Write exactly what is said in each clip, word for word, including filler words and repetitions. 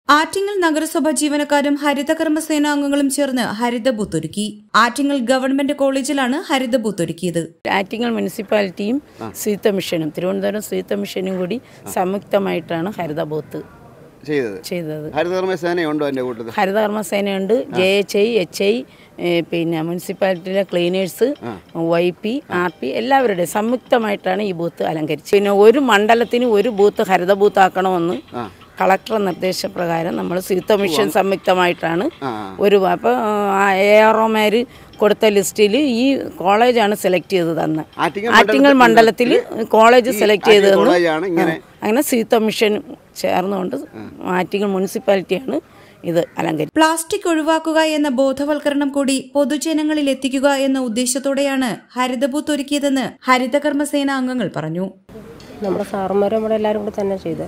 ആറ്റിങ്ങൽ നഗരസഭ ജീവനക്കാരും ഹരിതകർമ്മസേന അംഗങ്ങളും ചേർന്ന് ഹരിത ബൂത്ത് ഒരുക്കി. ആറ്റിങ്ങൽ ഗവൺമെന്റ് കോളേജിലാണ് ഹരിത ബൂത്ത് ഒരുക്കിയത്. ആറ്റിങ്ങൽ മുനിസിപ്പാലിറ്റിയും ശുചിത്വ മിഷനും തിരുവനന്തപുരം ശുചിത്വ മിഷനും കൂടി സംയുക്തമായിട്ടാണ് ഹരിത ബൂത്ത് ചെയ്തത്. ഹരിതകർമ്മസേനയുണ്ട്, J H I, H I, പിന്നെ മുനിസിപ്പാലിറ്റിയിലെ cleaners, Y P, R P എല്ലാവരുടെയും സംയുക്തമായിട്ടാണ് ഈ ബൂത്ത് അലങ്കരിച്ചത്. പിന്നെ ഒരു മണ്ഡലത്തിന് ഒരു ബൂത്ത് ഹരിത ബൂത്ത് ആക്കണമെന്ന് കളക്ടർ നിർദ്ദേശപ്രകാരം നമ്മൾ ശുചിത്വ മിഷൻ സംയുക്തമായിട്ടാണ് ഒരു അപ്പോൾ എ ആർ ഒമാർ കൊടുത്ത ലിസ്റ്റിൽ ഈ കോളേജാണ് സെലക്ട് ചെയ്ത് തന്നെ. ആറ്റിങ്ങൽ മണ്ഡലത്തിൽ കോളേജ് സെലക്ട് ചെയ്ത് തന്നു. അങ്ങനെ ശുചിത്വ മിഷൻ ചേർന്നുകൊണ്ട് ആറ്റിങ്ങൽ മുനിസിപ്പാലിറ്റിയാണ് ഇത് അലങ്കരിച്ചത്. പ്ലാസ്റ്റിക് ഒഴിവാക്കുക എന്ന ബോധവൽക്കരണം കൂടി പൊതുജനങ്ങളിൽ എത്തിക്കുക എന്ന ഉദ്ദേശത്തോടെയാണ് ഹരിത ബൂത്ത് ഒരുക്കിയതെന്ന് ഹരിതകർമ്മസേന അംഗങ്ങൾ പറഞ്ഞു. നമ്മുടെ സാറുമാരും നമ്മുടെ എല്ലാവരും കൂടെ തന്നെ ചെയ്തത്.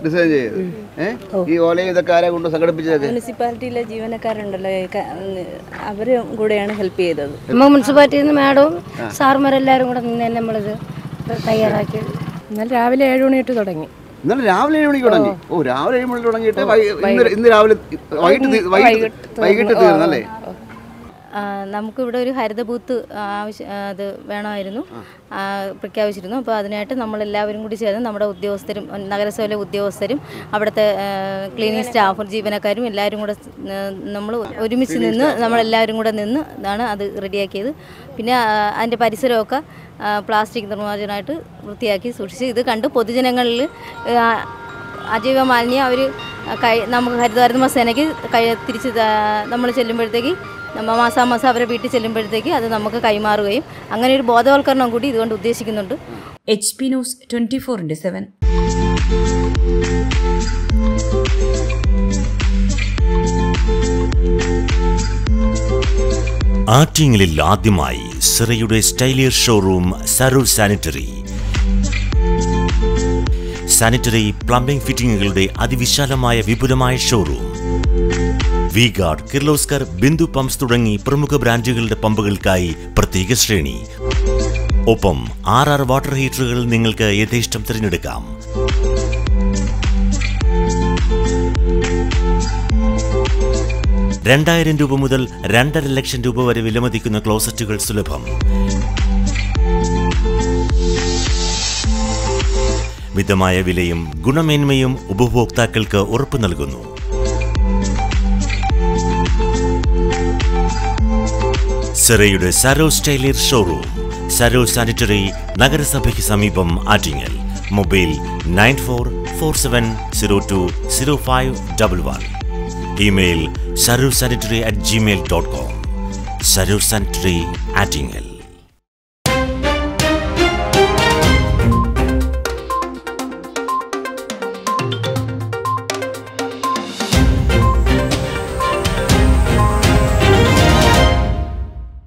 മുനിസിപ്പാലിറ്റിയിലെ ജീവനക്കാരുണ്ടല്ലോ, അവര് കൂടെയാണ് ഹെൽപ്പ് ചെയ്തത്. നമ്മൾ മുനിസിപ്പാലിറ്റിയിൽ നിന്ന് മാഡവും സാറുമാരെല്ലാവരും കൂടെ നിന്ന് തന്നെ നമ്മളിത് തയ്യാറാക്കി. എന്നാൽ രാവിലെ ഏഴ് മണി തൊട്ട് തുടങ്ങി. ഇന്നലെ രാവിലെ ഏഴ് മണിക്ക് തുടങ്ങി. ഓ രാവിലെ ഏഴ് മണിക്ക് തുടങ്ങിയിട്ട് ഇന്ന് രാവിലെ വൈകിട്ട് തീർന്നല്ലേ? നമുക്കിവിടെ ഒരു ഹരിത ബൂത്ത് ആവശ്യം അത് വേണമായിരുന്നു, പ്രഖ്യാപിച്ചിരുന്നു. അപ്പോൾ അതിനായിട്ട് നമ്മളെല്ലാവരും കൂടി ചേർന്ന് നമ്മുടെ ഉദ്യോഗസ്ഥരും നഗരസഭയിലെ ഉദ്യോഗസ്ഥരും അവിടുത്തെ ക്ലീനിങ് സ്റ്റാഫും ജീവനക്കാരും എല്ലാവരും കൂടെ നമ്മൾ ഒരുമിച്ച് നിന്ന് നമ്മളെല്ലാവരും കൂടെ നിന്ന് ഇതാണ് അത് റെഡിയാക്കിയത്. പിന്നെ അതിൻ്റെ പരിസരമൊക്കെ പ്ലാസ്റ്റിക് നിർമ്മാർജ്ജനമായിട്ട് വൃത്തിയാക്കി സൂക്ഷിച്ച് ഇത് കണ്ട് പൊതുജനങ്ങളിൽ അജൈവ മാലിന്യം അവർ കൈ നമുക്ക് ഹരിതകർമ്മസേനയ്ക്ക് കൈ തിരിച്ച് നമ്മൾ ചെല്ലുമ്പോഴത്തേക്ക് നമ്മൾ മാസാമാസം അവരെ വീട്ടിൽ ചെല്ലുമ്പോഴത്തേക്ക് അത് നമുക്ക് കൈമാറുകയും അങ്ങനെ ഒരു ബോധവൽക്കരണം കൂടി ഇതുകൊണ്ട് ഉദ്ദേശിക്കുന്നുണ്ട്. H P news twenty four into seven. ആറ്റിങ്ങലിൽ ആദ്യമായി സിറയുടെ സ്റ്റൈലിയർ ഷോറൂം സരൂർ സാനിറ്ററി. സാനിറ്ററി പ്ലംബിംഗ് ഫിറ്റിംഗുകളുടെ അതിവിശാലമായ വിപുലമായ showroom. V Guard, Kirloskar, Bindu pumps തുടങ്ങി പ്രമുഖ ബ്രാൻഡുകളുടെ പമ്പുകൾക്കായി പ്രത്യേക ശ്രേണി. ഒപ്പം ആർ ആർ വാട്ടർ ഹീറ്ററുകൾ നിങ്ങൾക്ക് യഥേഷ്ടം തിരഞ്ഞെടുക്കാം. രണ്ടായിരം രൂപ മുതൽ രണ്ടര ലക്ഷം രൂപ വരെ വിലമതിക്കുന്ന ക്ലോസറ്റുകൾ സുലഭം. മിതമായ വിലയും ഗുണമേന്മയും ഉപഭോക്താക്കൾക്ക് ഉറപ്പു നൽകുന്നു. സിറയുടെ സരോ സ്റ്റൈലിയർ ഷോറൂം, സരോ സാനിറ്ററി, നഗരസഭയ്ക്ക് സമീപം, Attingal. Mobile nine four four seven zero two zero five double one. Email സരോ sanitary at Gmail dot com. സരോ സാനിറ്ററി, ആറ്റിങ്ങൽ.